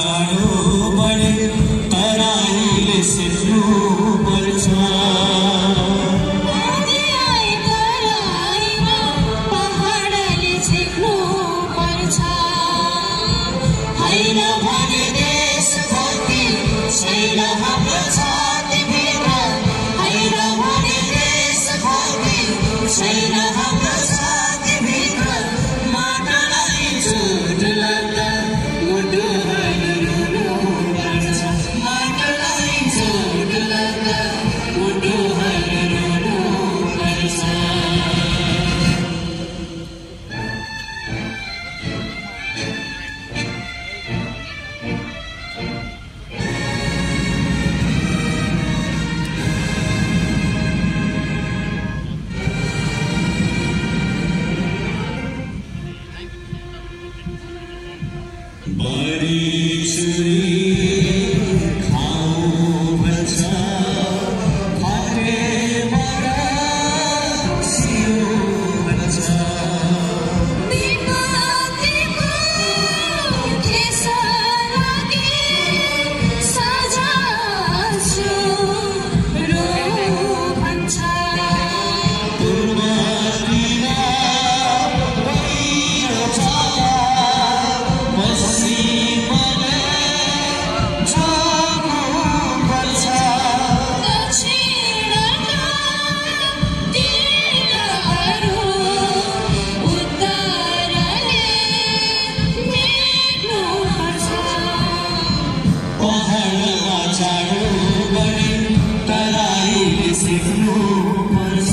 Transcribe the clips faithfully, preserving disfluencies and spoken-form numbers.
चाँडो बढे तराईले सिक्नु पर्छ। होइन भने देशभक्ति छैन हाम्रो छातीभित्र, होइन भने देशभक्ति छैन हाम्रो छातीभित्र। माटोलाई चोट लाग्दा मुटुहरू रुनुपर्छ, माटोलाई चोट लाग्दा मुटुहरू रुनुपर्छ। बढी छुरी खाऊ भन्छ, खानेबाट सियो भन्छ। विपत्तिको ठेस लागे सजा छु रो भन्छ। पूर्वतिर पहिरो छ, पश्चिमले जानुपर्छ। दक्षिणका तीरहरू उत्तरले भेट्नुपर्छ। पहाडमा चाँडो बढे तराईले सिक्नुपर्छ।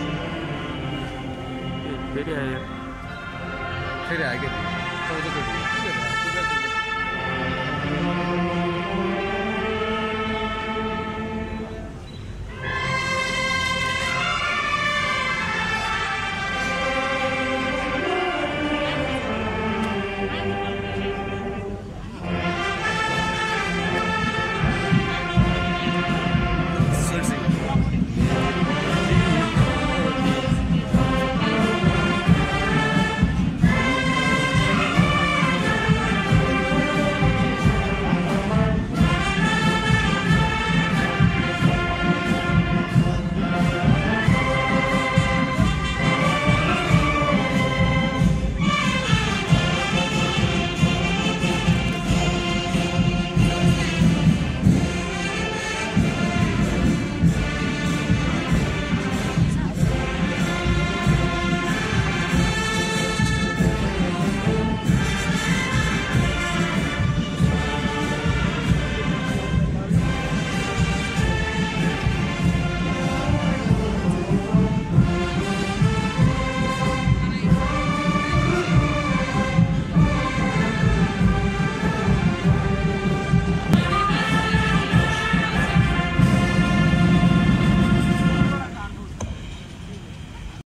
फेरि आयो फेरि आयो के